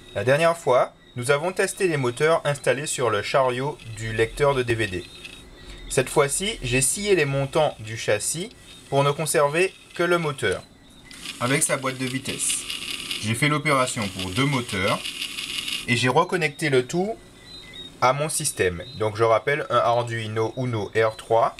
La dernière fois, nous avons testé les moteurs installés sur le chariot du lecteur de DVD. Cette fois-ci, j'ai scié les montants du châssis pour ne conserver que le moteur, avec sa boîte de vitesse. J'ai fait l'opération pour deux moteurs et j'ai reconnecté le tout à mon système. Donc je rappelle un Arduino Uno R3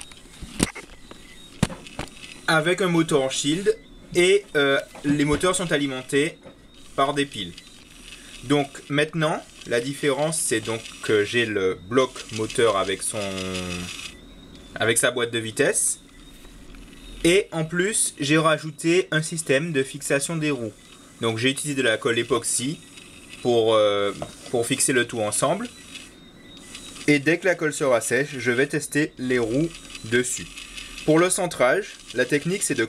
avec un moteur Shield et les moteurs sont alimentés par des piles. Donc maintenant, la différence c'est donc que j'ai le bloc moteur avec sa boîte de vitesse et en plus j'ai rajouté un système de fixation des roues. Donc j'ai utilisé de la colle époxy pour fixer le tout ensemble. Et dès que la colle sera sèche, je vais tester les roues dessus. Pour le centrage, la technique c'est de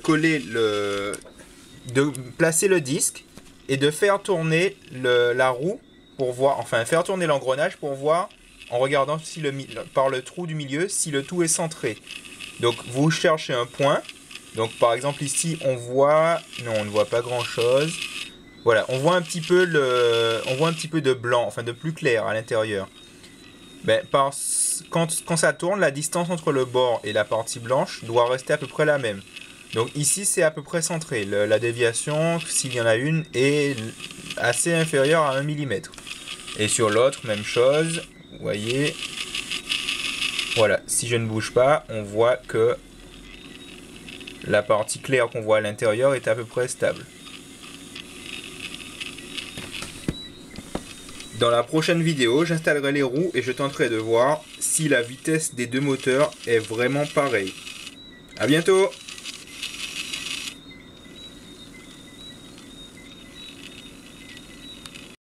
placer le disque et de faire tourner la roue pour voir, enfin faire tourner l'engrenage pour voir en regardant si par le trou du milieu si le tout est centré. Donc vous cherchez un point. Donc par exemple ici on voit, non on ne voit pas grand chose. Voilà, on voit un petit peu de blanc, enfin de plus clair à l'intérieur. Ben, quand ça tourne, la distance entre le bord et la partie blanche doit rester à peu près la même. Donc ici c'est à peu près centré. La déviation, s'il y en a une, est assez inférieure à 1 mm. Et sur l'autre, même chose. Vous voyez. Voilà, si je ne bouge pas, on voit que la partie claire qu'on voit à l'intérieur est à peu près stable. Dans la prochaine vidéo, j'installerai les roues et je tenterai de voir si la vitesse des deux moteurs est vraiment pareille. A bientôt!